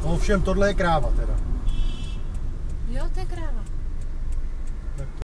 Ovšem tohle je kráva teda. Jo, to je kráva.